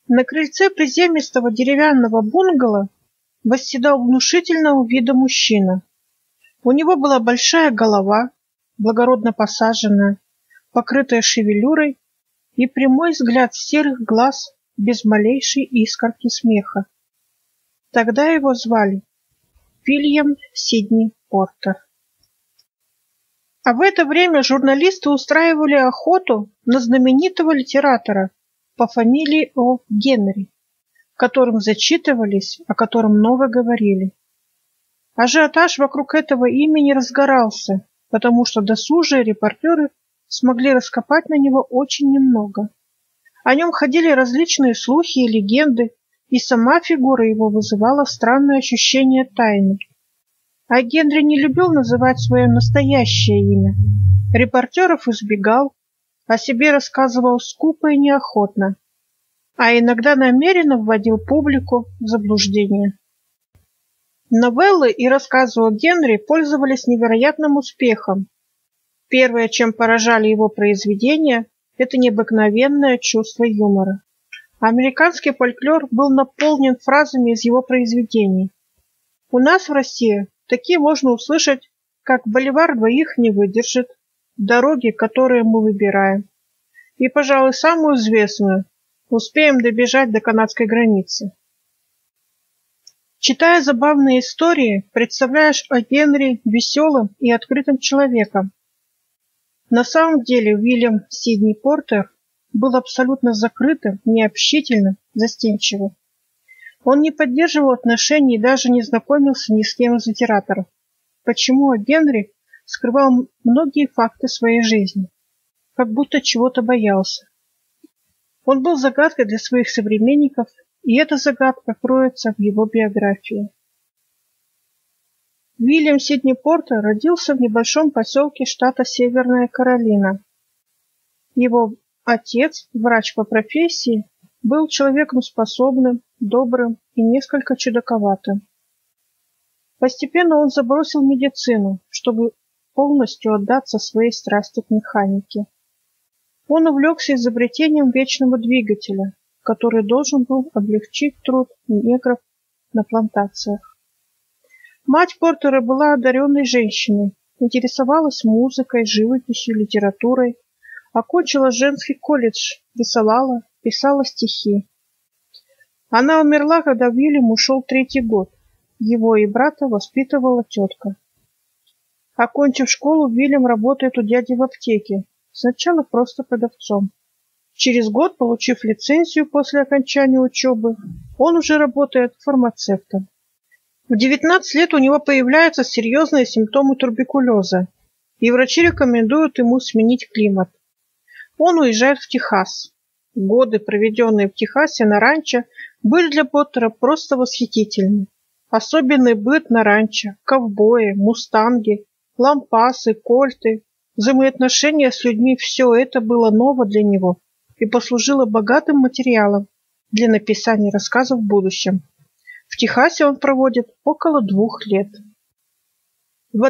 На крыльце приземистого деревянного бунгало восседал внушительного вида мужчина. У него была большая голова, благородно посаженная, покрытая шевелюрой, и прямой взгляд серых глаз без малейшей искорки смеха. Тогда его звали Вильям Сидни Портер. А в это время журналисты устраивали охоту на знаменитого литератора по фамилии О. Генри, которым зачитывались, о котором много говорили. Ажиотаж вокруг этого имени разгорался, потому что досужие репортеры смогли раскопать на него очень немного. О нем ходили различные слухи и легенды, и сама фигура его вызывала странное ощущение тайны. А Генри не любил называть свое настоящее имя. Репортеров избегал, о себе рассказывал скупо и неохотно, а иногда намеренно вводил публику в заблуждение. Новеллы и рассказы о Генри пользовались невероятным успехом. Первое, чем поражали его произведения, это необыкновенное чувство юмора. Американский фольклор был наполнен фразами из его произведений. У нас в России такие можно услышать, как «Боливар двоих не выдержит», «Дороги, которые мы выбираем». И, пожалуй, самую известную «Успеем добежать до канадской границы». Читая забавные истории, представляешь о Генри веселым и открытым человеком. На самом деле Уильям Сидни Портер был абсолютно закрытым, необщительным, застенчивым. Он не поддерживал отношений и даже не знакомился ни с кем из литераторов. Почему Генри скрывал многие факты своей жизни, как будто чего-то боялся. Он был загадкой для своих современников, и эта загадка кроется в его биографии. Уильям Сидни Портер родился в небольшом поселке штата Северная Каролина. Его отец, врач по профессии, был человеком способным, добрым и несколько чудаковатым. Постепенно он забросил медицину, чтобы полностью отдаться своей страсти к механике. Он увлекся изобретением вечного двигателя, который должен был облегчить труд негров на плантациях. Мать Портера была одаренной женщиной, интересовалась музыкой, живописью, литературой, окончила женский колледж, рисовала, писала стихи. Она умерла, когда Уильям ушел 3-й год. Его и брата воспитывала тетка. Окончив школу, Уильям работает у дяди в аптеке, сначала просто продавцом. Через год, получив лицензию после окончания учебы, он уже работает фармацевтом. В 19 лет у него появляются серьезные симптомы туберкулеза, и врачи рекомендуют ему сменить климат. Он уезжает в Техас. Годы, проведенные в Техасе на ранчо, были для Поттера просто восхитительны. Особенный быт на ранчо, ковбои, мустанги, лампасы, кольты, взаимоотношения с людьми – все это было ново для него и послужило богатым материалом для написания рассказов в будущем. В Техасе он проводит около 2 лет. В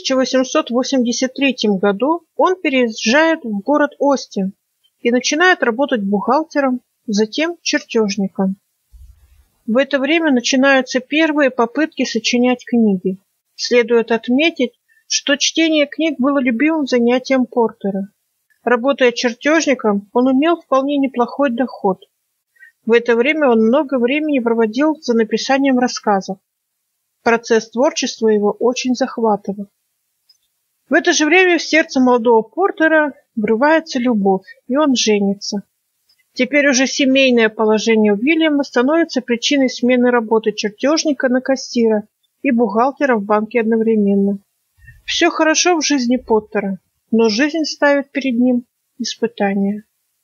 1883 году он переезжает в город Остин и начинает работать бухгалтером, затем чертежником. В это время начинаются первые попытки сочинять книги. Следует отметить, что чтение книг было любимым занятием Портера. Работая чертежником, он имел вполне неплохой доход. В это время он много времени проводил за написанием рассказов. Процесс творчества его очень захватывал. В это же время в сердце молодого Портера врывается любовь, и он женится. Теперь уже семейное положение Уильяма становится причиной смены работы чертежника на кассира и бухгалтера в банке одновременно. Все хорошо в жизни Поттера, но жизнь ставит перед ним испытания.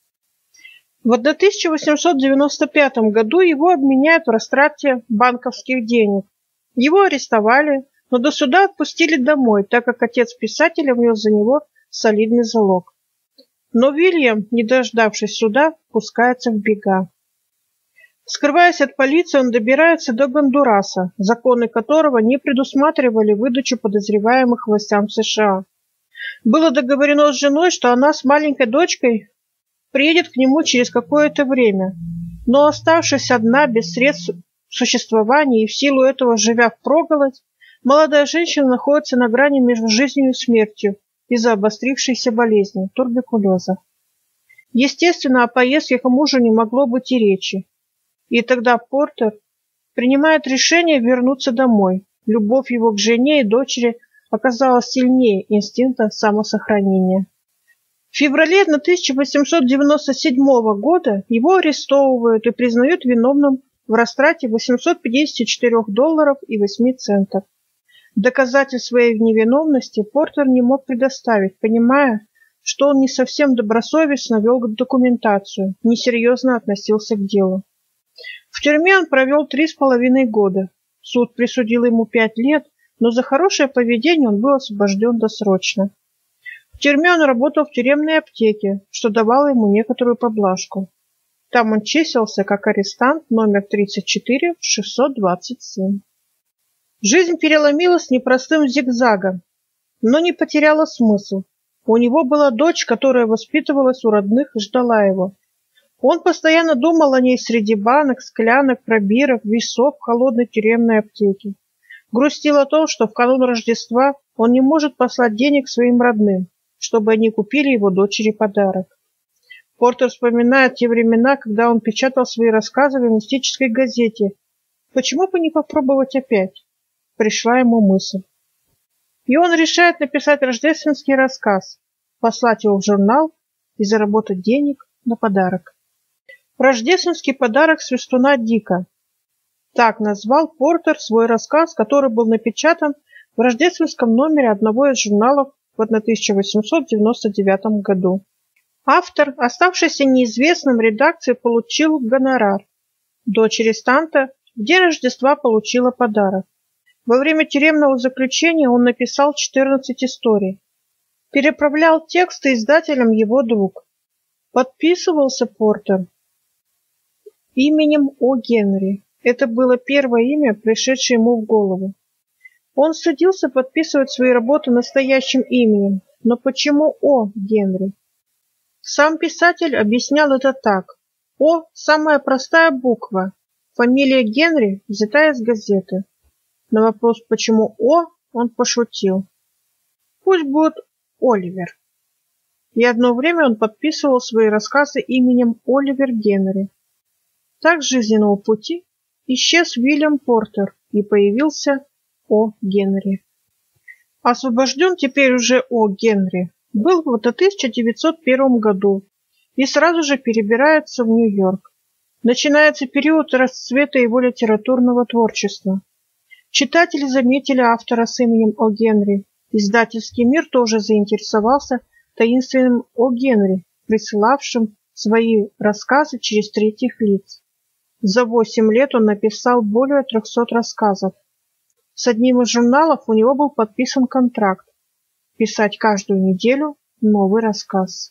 В 1895 году его обменяют в растрате банковских денег. Его арестовали, но до суда отпустили домой, так как отец писателя внес за него солидный залог. Но Уильям, не дождавшись суда, пускается в бега. Скрываясь от полиции, он добирается до Гондураса, законы которого не предусматривали выдачу подозреваемых властям США. Было договорено с женой, что она с маленькой дочкой приедет к нему через какое-то время. Но оставшись одна, без средств существования и в силу этого живя впроголодь, молодая женщина находится на грани между жизнью и смертью из-за обострившейся болезни – туберкулеза. Естественно, о поездке к мужу не могло быть и речи. И тогда Портер принимает решение вернуться домой. Любовь его к жене и дочери оказалась сильнее инстинкта самосохранения. В феврале 1897 года его арестовывают и признают виновным в растрате $854,08. Доказательств своей невиновности Портер не мог предоставить, понимая, что он не совсем добросовестно вел документацию, несерьезно относился к делу. В тюрьме он провел 3,5 года. Суд присудил ему 5 лет, но за хорошее поведение он был освобожден досрочно. В тюрьме он работал в тюремной аптеке, что давало ему некоторую поблажку. Там он числился как арестант номер 34 в 627. Жизнь переломилась непростым зигзагом, но не потеряла смысл. У него была дочь, которая воспитывалась у родных и ждала его. Он постоянно думал о ней среди банок, склянок, пробирок, весов в холодной тюремной аптеке. Грустил о том, что в канун Рождества он не может послать денег своим родным, чтобы они купили его дочери подарок. Портер вспоминает те времена, когда он печатал свои рассказы в мистической газете. Почему бы не попробовать опять? Пришла ему мысль. И он решает написать рождественский рассказ, послать его в журнал и заработать денег на подарок. «Рождественский подарок свистуна Дика». Так назвал Портер свой рассказ, который был напечатан в рождественском номере одного из журналов в 1899 году. Автор, оставшийся неизвестным, редакции получил гонорар. Дочь арестанта в день Рождества получила подарок. Во время тюремного заключения он написал 14 историй. Переправлял тексты издателям его друг. Подписывался Портер именем О. Генри. Это было первое имя, пришедшее ему в голову. Он стыдился подписывать свои работы настоящим именем. Но почему О. Генри? Сам писатель объяснял это так. О – самая простая буква. Фамилия Генри взята из газеты. На вопрос, почему О, он пошутил. Пусть будет Оливер. И одно время он подписывал свои рассказы именем Оливер Генри. Так с жизненного пути исчез Уильям Портер и появился О. Генри. Освобожден теперь уже О. Генри был в 1901 году и сразу же перебирается в Нью-Йорк. Начинается период расцвета его литературного творчества. Читатели заметили автора с именем О. Генри. Издательский мир тоже заинтересовался таинственным О. Генри, присылавшим свои рассказы через третьих лиц. За 8 лет он написал более 300 рассказов. С одним из журналов у него был подписан контракт писать каждую неделю новый рассказ.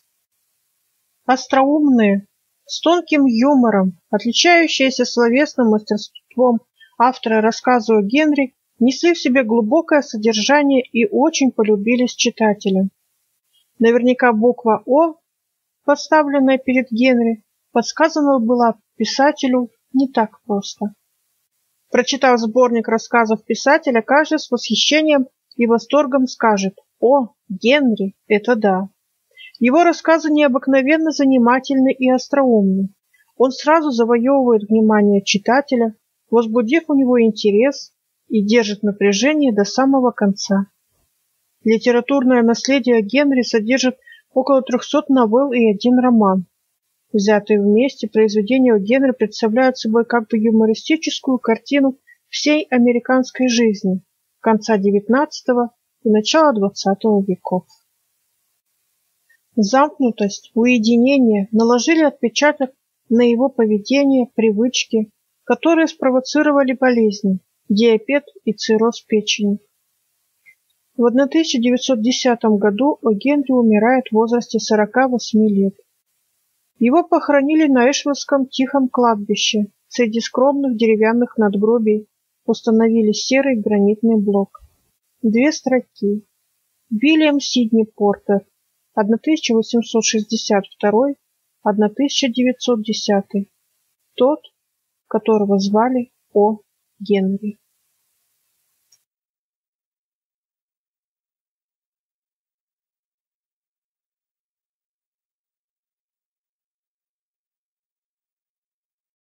Остроумные, с тонким юмором, отличающиеся словесным мастерством автора рассказа о Генри, несли в себе глубокое содержание и очень полюбились читателям. Наверняка буква «О», поставленная перед Генри, подсказана была писателю не так просто. Прочитав сборник рассказов писателя, каждый с восхищением и восторгом скажет: «О, Генри, это да!» Его рассказы необыкновенно занимательны и остроумны. Он сразу завоевывает внимание читателя, возбудив у него интерес и держит напряжение до самого конца. Литературное наследие Генри содержит около 300 новелл и 1 роман. Взятые вместе, произведения Генри представляют собой как бы юмористическую картину всей американской жизни конца XIX и начала XX веков. Замкнутость, уединение наложили отпечаток на его поведение, привычки, которые спровоцировали болезни, диабет и цирроз печени. В 1910 году О. Генри умирает в возрасте 48 лет. Его похоронили на Эшвиллском тихом кладбище. Среди скромных деревянных надгробий установили серый гранитный блок. 2 строки. Уильям Сидни Портер, 1862-1910. тот, которого звали О. Генри.